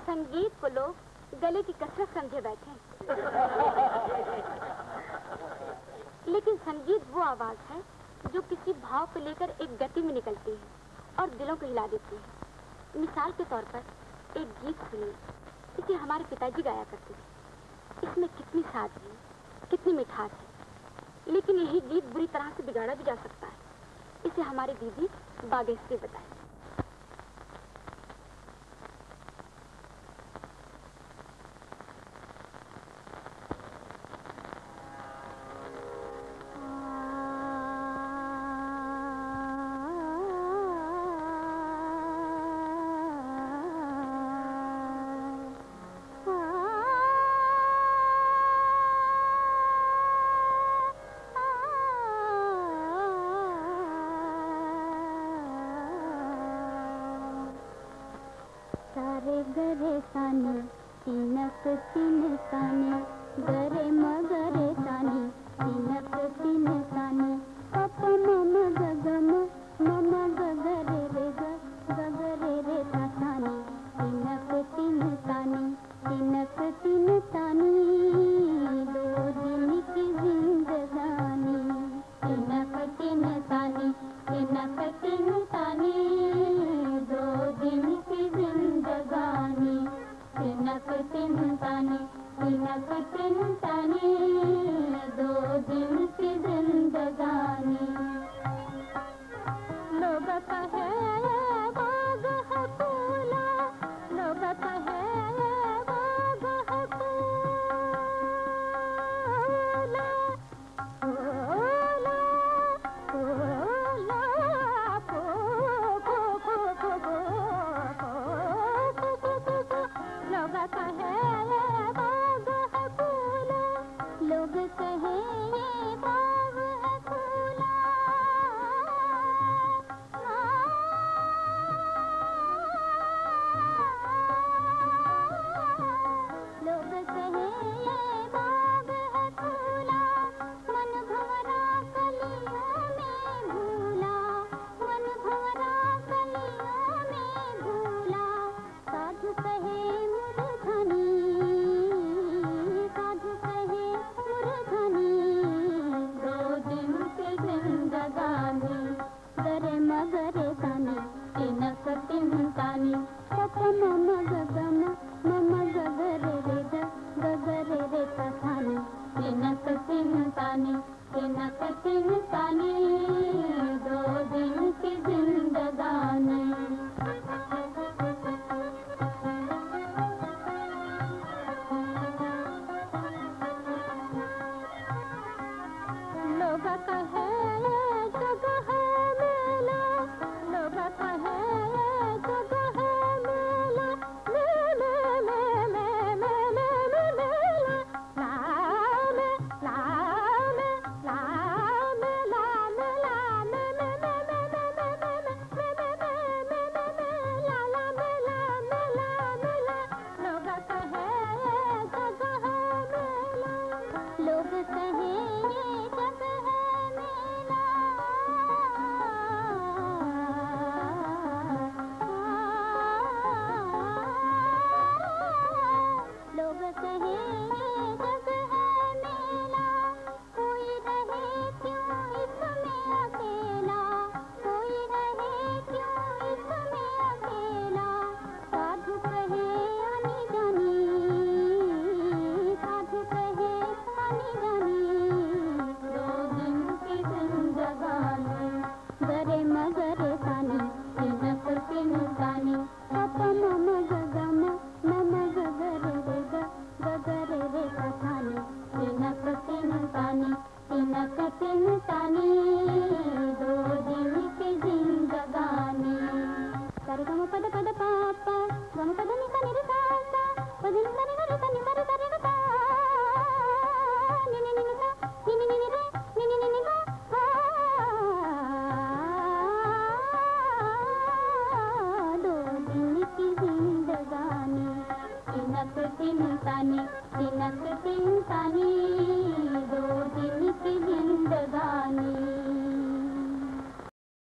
संगीत को लोग गले की कसरत समझे बैठे हैं। लेकिन संगीत वो आवाज है जो किसी भाव को लेकर एक गति में निकलती है और दिलों को हिला देती है। मिसाल के तौर पर एक गीत सुनिए, इसे हमारे पिताजी गाया करते थे। इसमें कितनी सादगी, कितनी मिठास है, लेकिन यही गीत बुरी तरह से बिगाड़ा भी जा सकता है। इसे हमारी दीदी बागेश्वरी बताए। गरे सानी तिनक तिन सानी गरे मगरे सानी तिनक तिन सानी पप मम गगम मम गगरे रे गगरे रे सानी तिनक तिन सानी तिनक तिन सानी दो दिन की जिंदगानी तिनक तिन सानी तिनक तिन सानी दो दिन की जिंदगानी तिनक तिन तानी तिनक तिन तानी दो दिन की जिंदगानी। लोग कहे बाग है फूला, लोग कहे बाग है फूला, फूला लोग कहे बाग है फूला, लोग कहे बाग है फूला, लोग कहे बाग है फूला, मन भंवरा कलियों में भूला, मन भंवरा कलियों में भूला, साधु कहे मुरझनी, साधु कहे मुरझनी, दो दिन की जिंदगानी गरे मगरे सानी तिनक तिन तानी पप मम गगम मम गगरे रे गगरे रे सानी तिनक तिन तानी तिनक तिन तानी दो दिन की जिंदगानी। लोग कहे जगह मेला, लोग कहे जगह मेला, मेले में मेला, लामे लामे लामे लामे लामे लोग कहे जगह मेला, लोग कहे जगह मेला, लोग कहे जगह मेला, कोई रहे क्यों इसमें अकेला, कोई रहे क्यों इसमें अकेला, साधु कहे आनी जानी, साधु कहे आनी जानी, दो दिन की जिंदगानी गरे मगरे सानी तिनक तिन तानी पप मम